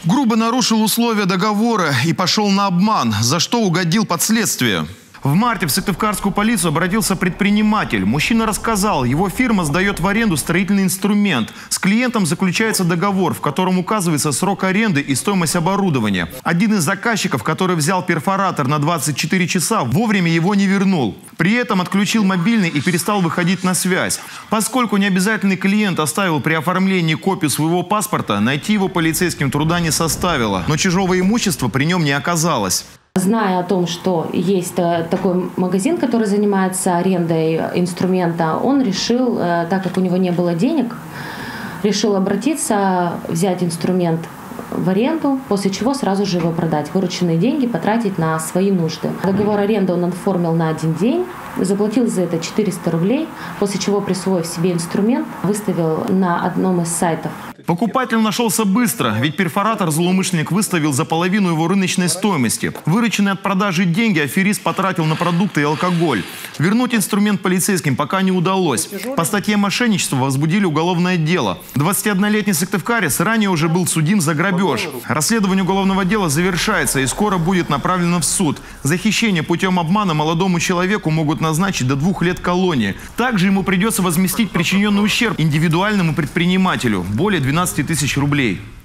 Грубо нарушил условия договора и пошел на обман, за что угодил под следствие. В марте в Сыктывкарскую полицию обратился предприниматель. Мужчина рассказал, его фирма сдает в аренду строительный инструмент. С клиентом заключается договор, в котором указывается срок аренды и стоимость оборудования. Один из заказчиков, который взял перфоратор на 24 часа, вовремя его не вернул. При этом отключил мобильный и перестал выходить на связь. Поскольку необязательный клиент оставил при оформлении копию своего паспорта, найти его полицейским труда не составило. Но чужого имущества при нем не оказалось. Зная о том, что есть такой магазин, который занимается арендой инструмента, он решил, так как у него не было денег, решил обратиться, взять инструмент в аренду, после чего сразу же его продать. Вырученные деньги потратить на свои нужды. Договор аренды он оформил на 1 день, заплатил за это 400 рублей, после чего, присвоив себе инструмент, выставил на одном из сайтов. Покупатель нашелся быстро, ведь перфоратор злоумышленник выставил за половину его рыночной стоимости. Вырученные от продажи деньги аферист потратил на продукты и алкоголь. Вернуть инструмент полицейским пока не удалось. По статье мошенничества возбудили уголовное дело. 21-летний сыктывкарец ранее уже был судим за грабеж. Расследование уголовного дела завершается и скоро будет направлено в суд. За хищение путем обмана молодому человеку могут назначить до 2 лет колонии. Также ему придется возместить причиненный ущерб индивидуальному предпринимателю – более 12 тысяч рублей.